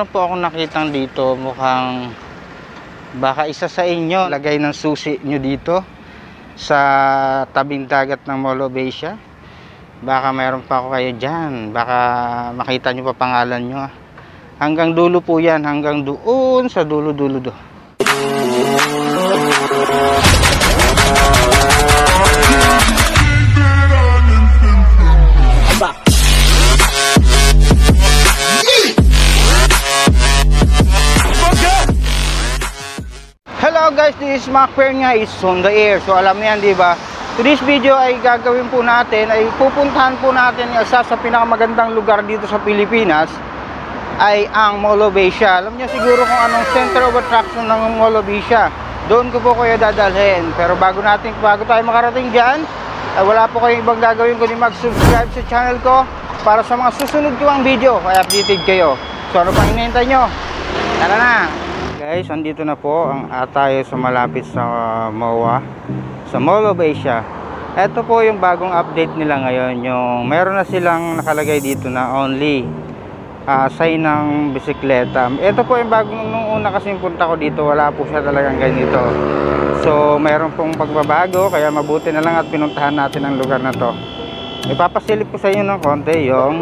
meron po akong nakitang dito, mukhang baka isa sa inyo lagay ng susi nyo dito sa tabing dagat ng Mall of Asia. Baka meron pa ako kayo dyan, baka makita nyo pa pangalan nyo. Hanggang dulo po yan, hanggang doon sa dulo-dulo do. Hello guys, this is Mac nga, is on the air. So alam niyan, di ba? Today's video ay gagawin po natin, ay pupuntahan po natin isa sa pinakamagandang lugar dito sa Pilipinas, ay ang Mall of Asia. Alam niyo siguro kung anong center of attraction ng Mall of Asia. Doon ko po kayo dadalhin. Pero bago tayo makarating dyan, ay wala po kayong ibang gagawin kundi mag-subscribe sa channel ko para sa mga susunod ko ang video, ay updated kayo. So ano pang hinihintay nyo? Tara na! Guys, andito na po ang tayo sa malapit sa MOA, sa Mall of Asia. Ito po yung bagong update nila ngayon, yung meron na silang nakalagay dito na only sign ng bisikleta. Ito po yung bagong, nung una kasing punta ko dito, wala po siya talagang ganito. So meron pong pagbabago, kaya mabuti na lang at pinuntahan natin ang lugar na to. Ipapasilip ko sa inyo ng konti yung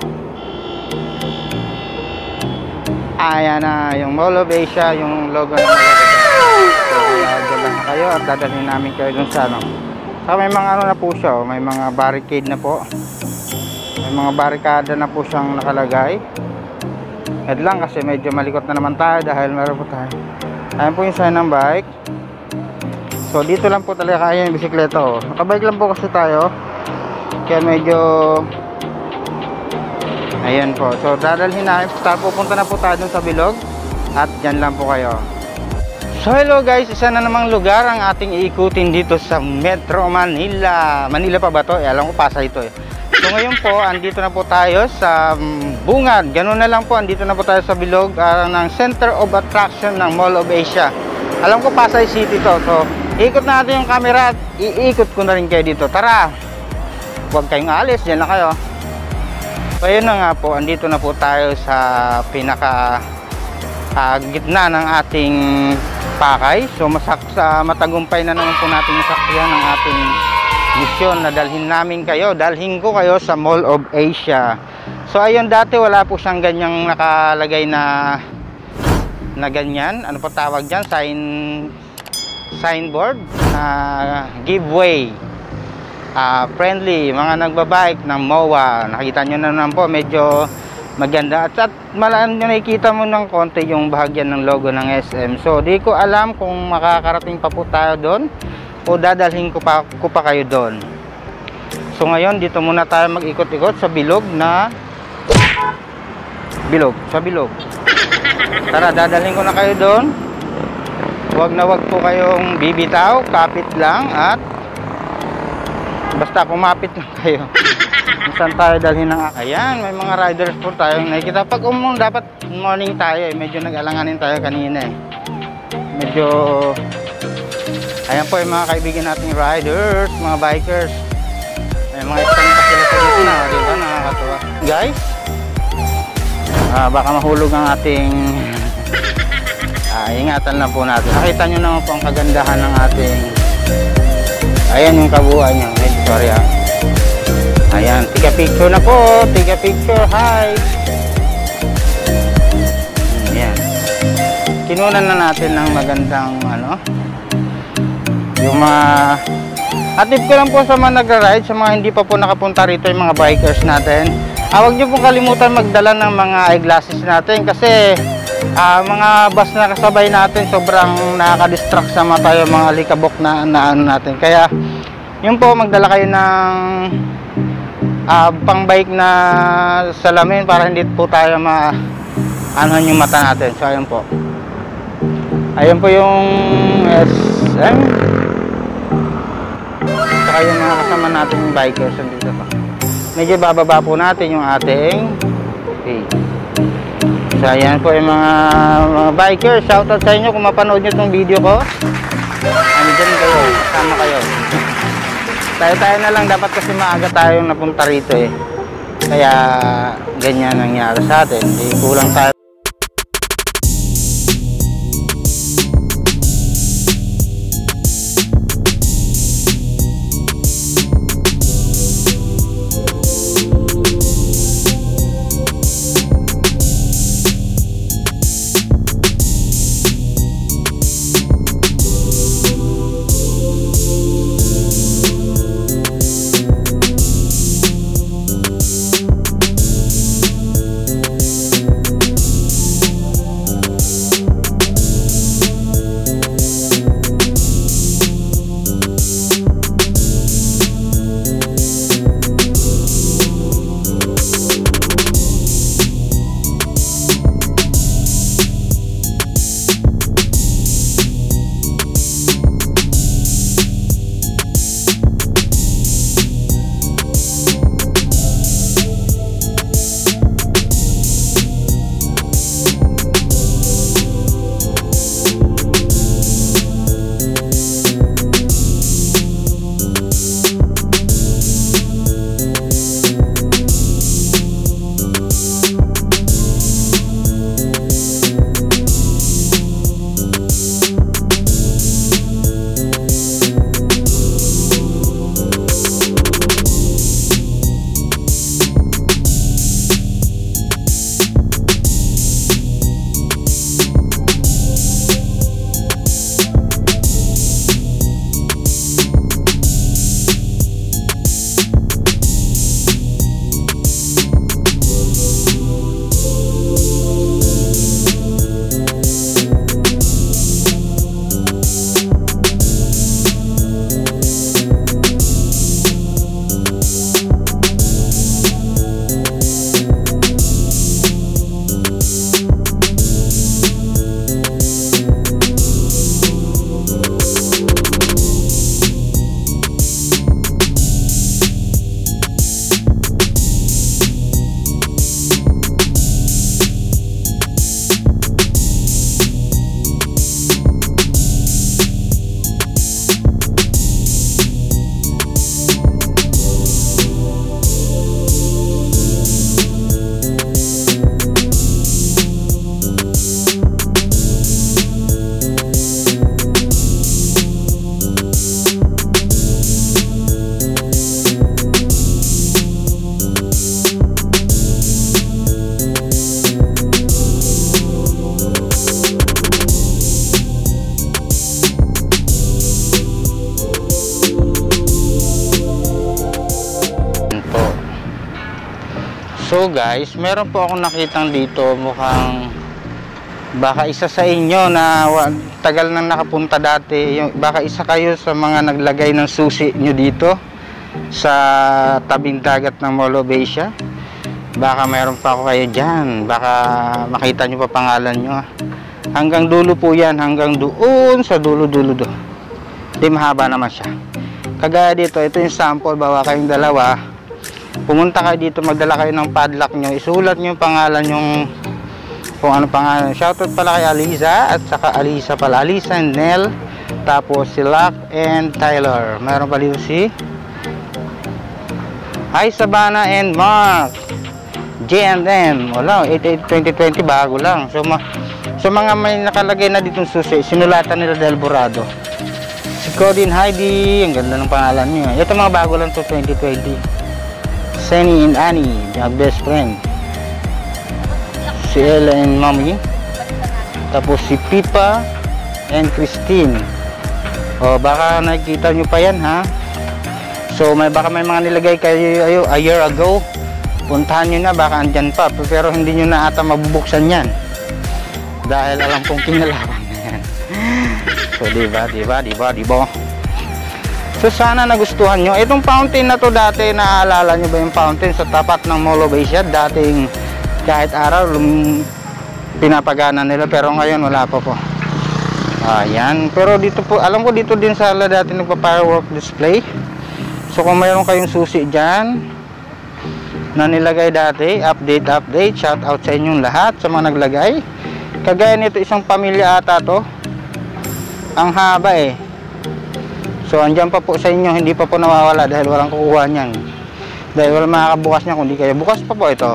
ayan na, yung Mall of Asia, yung logo ng Mall of Asia. So, dyan lang kayo at dadalhin namin kayo dun sa ano. So, may mga ano na po siya, may mga barricade na po. May mga barricade na po siyang nakalagay. Head lang kasi medyo malikot na naman tayo dahil meron po tayo. Ayan po yung sign ng bike. So, dito lang po talaga kaya yung bisikleta. Oh. Nakabike lang po kasi tayo. Kaya medyo... Ayan po. So, dadalhin namin. Pupunta na po tayo dun sa bilog. At dyan lang po kayo. So, hello guys. Isa na namang lugar ang ating iikutin dito sa Metro Manila. Manila pa ba to? Alam ko, Pasay ito eh. So, ngayon po, andito na po tayo sa Bungad. Ganun na lang po. Andito na po tayo sa bilog ng Center of Attraction ng Mall of Asia. Alam ko, Pasay City to. So, ikot natin yung camera at iikot ko na rin kayo dito. Tara! Huwag kayong alis. Dyan lang kayo. So ayun na nga po, andito na po tayo sa pinaka gitna ng ating pakay. So matagumpay na naman po natin nasakyan ng ating misyon na dalhin ko kayo sa Mall of Asia. So ayun, dati wala po siyang ganyang nakalagay na ganyan. Ano po tawag dyan? Signboard na giveaway. Friendly, mga nagbabike ng MOA. Nakita nyo na naman po, medyo maganda at malaan nyo, nakikita mo ng konti yung bahagyan ng logo ng SM. So di ko alam kung makakarating pa po tayo doon o dadalhin ko pa kayo doon. So ngayon dito muna tayo mag-ikot-ikot sa bilog. Tara, dadalhin ko na kayo doon. Huwag na huwag po kayong bibitaw, kapit lang at basta kumapit lang kayo. Saan tayo dalhin ng... Ayan, may mga riders po tayong nakikita. Pag dapat morning tayo eh. Medyo nag-alanganin tayo kanina eh. Medyo... Ayan po yung mga kaibigan nating riders, mga bikers. May mga stand pa sila sa dito na. Diba? Nakakatuwa. Guys, baka mahulog ang ating... ingatan lang po natin. Nakita nyo naman po ang kagandahan ng ating... Ayan yung kabuuan nyo. Sorry ah. Ayan, tika picture na po. Tika picture, hi. Ayan. Kinunan na natin ng magandang ano. Yung mga atip ko lang po sa mga nagra-ride, sa mga hindi pa po nakapunta rito, yung mga bikers natin. Huwag nyo pong kalimutan magdala ng mga eyeglasses natin kasi mga bus na kasabay natin sobrang nakaka-distract sa mata yung mga alikabok na ano natin. Kaya yun po, magdala kayo ng pang bike na salamin para hindi po tayo anuhan yung mata natin. So ayun po. Ayun po yung SM. Saka yung mga kasama nating bikers dito pa. Medyo bababa po natin yung ating page. So ayan po yung mga bikers. Shoutout sa inyo kung mapanood nyo itong video ko. Ano dyan kayo, kasama kayo. Tayo na lang, dapat kasi maaga tayong napunta rito eh. Kaya ganyan nangyari sa atin. Kulang tayo. So guys, meron po akong nakitang dito, mukhang baka isa sa inyo na tagal nang nakapunta dati, baka isa kayo sa mga naglagay ng susi nyo dito sa tabing dagat ng Mall of Asia. Baka meron pa ako kayo dyan, baka makita nyo pa pangalan nyo. Hanggang dulo po yan, hanggang doon sa dulo-dulo do. Di mahaba naman siya. Kagaya dito, ito yung sample, bawa kayong dalawa, pumunta kayo dito, magdala kayo ng padlock nyo, isulat nyo yung pangalan yung kung ano pangalan. Shoutout pala kay Aliza at saka Alisa pala, Alisa and Nell, tapos si Lack and Tyler. Meron pa dito si Hi Sabana and Mark, J&M, wala, 88-2020, bago lang. So mga may nakalagay na ditong susi, sinulatan nila Del Borado. Si Codin Heidi, ang ganda ng pangalan niya. Ito mga bago lang to, 2020. Sunny and Annie, the best friend. Si Ella and Mommy. Tapos si Pipa and Christine. O baka nakikita nyo pa yan, ha. So baka may mga nilagay kayo a year ago, puntahan nyo na, baka andyan pa, pero hindi nyo na ata mabubuksan yan dahil alam kong kinalaman na yan. So diba. So sana nagustuhan nyo itong fountain na to. Dati naaalala nyo ba yung fountain sa tapat ng Mall of Asia? Dating kahit araw pinapagana nila, pero ngayon wala pa po. Ayan, pero dito po, alam ko dito din sa dati nagpa-firework display. So kung mayroon kayong susi dyan na nilagay dati, update, shout out sa inyong lahat sa mga naglagay. Kagaya nito, isang pamilya ata to, ang haba eh. So andyan pa po sa inyo, hindi pa po nawawala dahil walang kukuha niyan, dahil walang makakabukas niya, kundi kayo bukas pa po ito.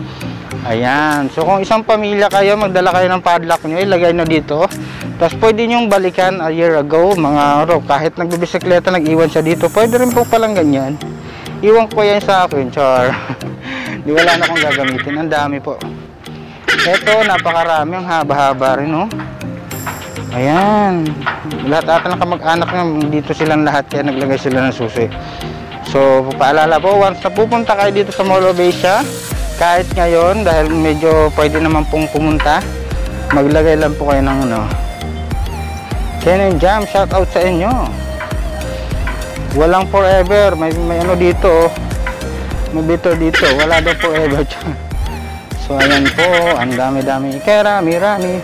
Ayan, so kung isang pamilya kayo, magdala kayo ng padlock nyo, ilagay na dito. Tapos pwede nyong balikan a year ago, mga kahit nagbibisikleta, nag-iwan siya dito, pwede rin po palang ganyan. Iwan ko yan sa akin, char. Di wala na akong gagamitin, ang dami po. Ito, napakarami, ang haba-haba rin, oh. Ayan, lahat ata ng kamag-anak nga, dito silang lahat, kaya naglagay sila ng susi. So paalala po, once na pupunta kayo dito sa Mall of Asia, kahit ngayon, dahil medyo pwede naman pong pumunta, maglagay lang po kayo ng ano, Ken and Jam, shout out sa inyo. Walang forever, may ano dito, may bitter dito, wala daw forever. So ayan po, ang dami-dami, kaya rami.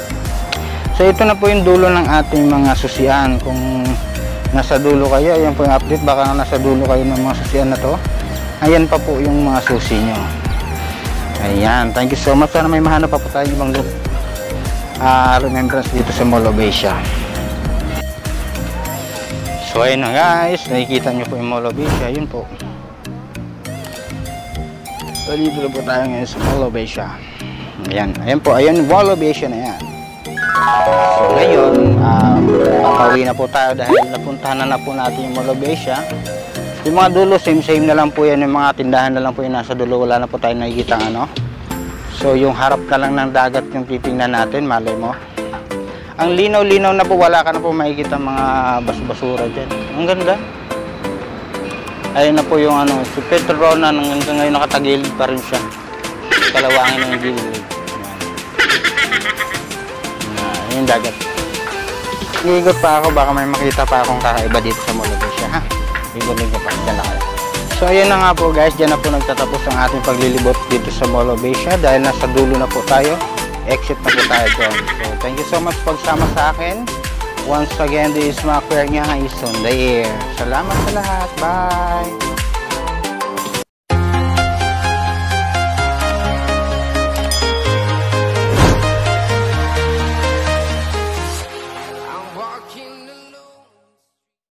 So ito na po yung dulo ng ating mga susian. Kung nasa dulo kayo, ayan po yung update, baka nasa dulo kayo ng mga susian na to. Ayan pa po yung mga susi nyo. Ayan, thank you so much. Sana may mahanap pa po tayo ibang remembrance dito sa Mall of Asia. So ayun na guys, nakikita nyo po yung Mall of Asia. Yun po. So dito na po tayo ngayon sa Mall of Asia. Ayan, ayan po, ayan yung Mall of Asia na yan. So ngayon, papawi na po tayo dahil napuntahan na po natin yung Mall of Asia. Yung mga dulo, same na lang po yan. Yung mga tindahan na lang po yung nasa dulo. Wala na po tayo nakikita ano. So yung harap na lang ng dagat yung titingnan natin, malay mo. Ang linaw-linaw na po, wala ka na po makikita mga basura dyan. Ang ganda. Ayun na po yung ano, si Petro na hanggang ngayon nakatagilid pa rin siya. Kalawangin ng gilid. Yung dagat. Iigot pa ako, baka may makita pa akong kakaiba dito sa Mall of Asia, ha? Igot pa, dyan na kayo. So ayun na nga po guys, dyan na po nagtatapos ang ating paglilibot dito sa Mall of Asia dahil nasa dulo na po tayo, exit na po tayo dyan. So thank you so much pagsama sa akin. Once again, this is Mac Pernia is on the air. Salamat sa lahat, bye!